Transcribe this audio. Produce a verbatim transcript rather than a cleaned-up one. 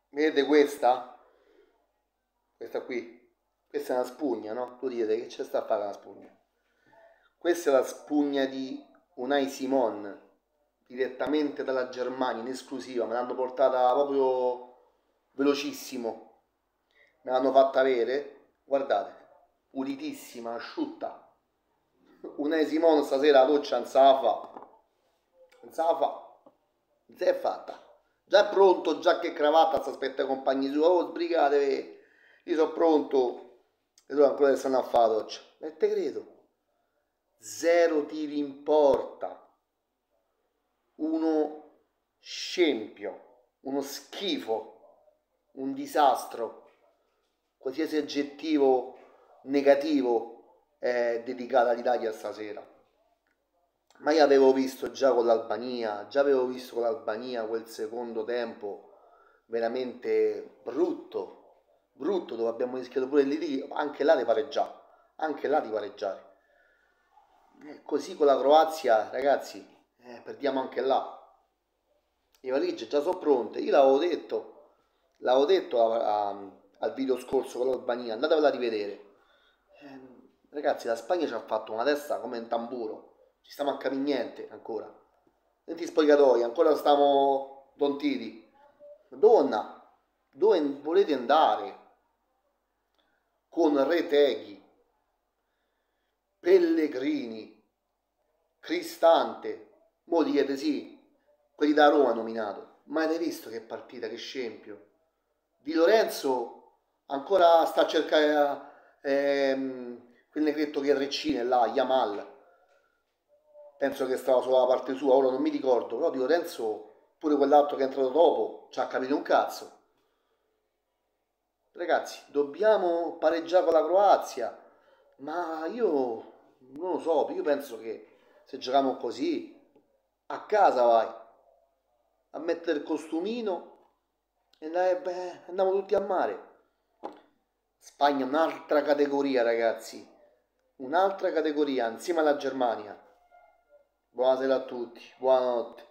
Vedete questa? Questa qui. Questa è una spugna, no? Tu dite che c'è sta a fare una spugna. Questa è la spugna di Unai Simon, direttamente dalla Germania, in esclusiva. Me l'hanno portata proprio velocissimo. Me l'hanno fatta avere. Guardate, pulitissima, asciutta. Unai Simon stasera la doccia non sa la fa. Non sa la fa. Non si è fatta. Già è pronto, giacca e cravatta, si aspetta i compagni suoi. Oh, sbrigatevi. Io sono pronto. E loro ancora stanno a fare la doccia. E te credo. Zero tiri in porta. Uno scempio. Uno schifo. Un disastro. Qualsiasi aggettivo negativo è dedicato all'Italia stasera. Ma io avevo visto già con l'Albania, già avevo visto con l'Albania quel secondo tempo veramente brutto, brutto, dove abbiamo rischiato pure lì, anche là di pareggiare, anche là di pareggiare. Eh, così con la Croazia, ragazzi, eh, perdiamo anche là. Le valigie già sono pronte, io l'avevo detto, l'avevo detto a, a, al video scorso con l'Albania, andatevela a rivedere. Eh, ragazzi, la Spagna ci ha fatto una testa come un tamburo. Ci stiamo a capire niente ancora. Senti spogliatoi, ancora stiamo tontiti. Donna, dove volete andare? Con Reteghi, Pellegrini, Cristante. Mo dite sì, quelli da Roma nominato. Ma avete visto che partita, che scempio? Di Lorenzo ancora sta a cercare ehm, quel negretto che è Reccine là, Yamal. Penso che stava sulla parte sua, ora non mi ricordo, però di Lorenzo, pure quell'altro che è entrato dopo, ci ha capito un cazzo. Ragazzi, dobbiamo pareggiare con la Croazia, ma io non lo so, io penso che se giochiamo così, a casa vai, a mettere il costumino e beh, andiamo tutti a mare. Spagna un'altra categoria, ragazzi, un'altra categoria, insieme alla Germania. Buonasera a tutti, buonanotte.